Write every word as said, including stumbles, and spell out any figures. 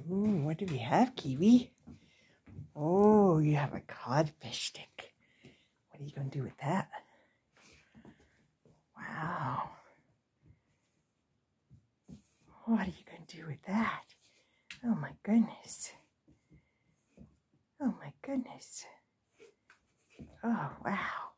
Ooh, what do we have, Kiwi? Oh, you have a codfish stick. What are you going to do with that? Wow. What are you going to do with that? Oh my goodness. Oh my goodness. Oh, wow.